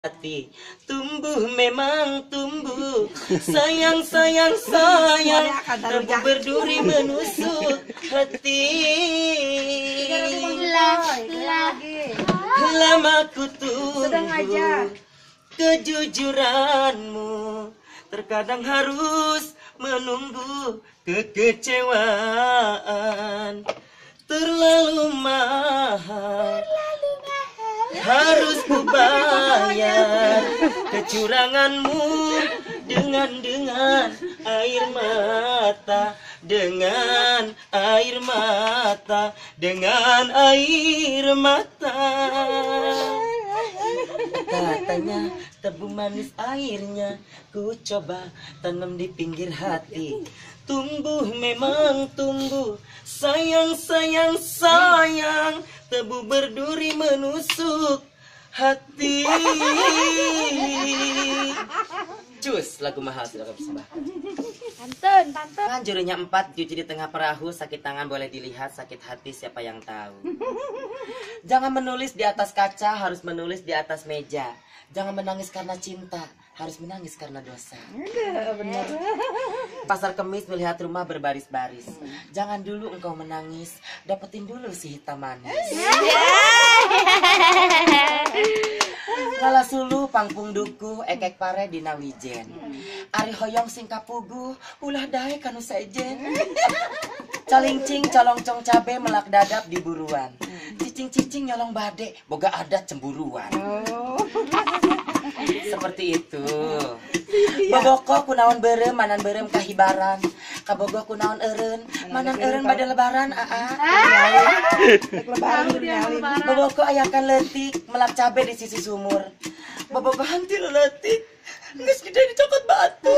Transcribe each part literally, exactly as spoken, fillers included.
hati. Tumbuh memang tumbuh, sayang sayang sayang, tumbuh berduri menusuk hati. Lama ku tunggu kejujuranmu, terkadang harus menunggu kekecewaan. Terlalu mahal, harus ku bayar kecuranganmu dengan dengan air mata, dengan air mata, dengan air mata. Katanya tebu manis airnya, ku coba tanam di pinggir hati. Tumbuh memang tumbuh, sayang sayang sayang, tebu berduri menusuk hati. Cus, lagu mahal silakan persembahkan. Pantun, pantun. Kan jurinya empat, cuci di tengah perahu, sakit tangan boleh dilihat, sakit hati siapa yang tahu. Jangan menulis di atas kaca, harus menulis di atas meja. Jangan menangis karena cinta, harus menangis karena dosa. Benar. Pasar Kemis melihat rumah berbaris-baris. Jangan dulu engkau menangis, dapetin dulu si hitam manis. Lala sulu pangpung duku, ekek pare dina wijen. Ari hoyong sing kapugu, ulah dae kanu saejen. Calingcing colong-cong cabe melak dadap di buruan. Cicing-cicing nyolong bade, boga adat cemburuan. Seperti itu. Boboko kunaon berem, manan berem kahibaran. Kabogo kunaon eureun, manan eureun bade lebaran. Aa. Boboko ayakan leutik, melak cabe di sisi sumur. Bobogo hanti leutik, geus gede dicokot batu.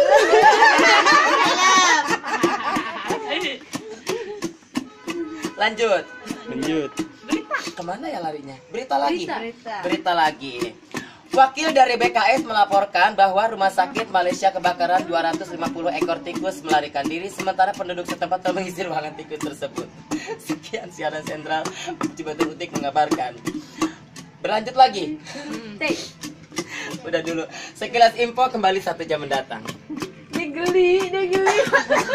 Lanjut. Lanjut. Kemana ya larinya? Berita lagi. Berita. Berita lagi. Wakil dari B K S melaporkan bahwa rumah sakit Malaysia kebakaran dua ratus lima puluh ekor tikus melarikan diri, sementara penduduk setempat telah mengisi ruangan tikus tersebut. Sekian siaran sentral Cibatung Utik mengabarkan. Berlanjut lagi. Udah dulu. Sekilas info kembali satu jam mendatang. Dia geli, dia geli.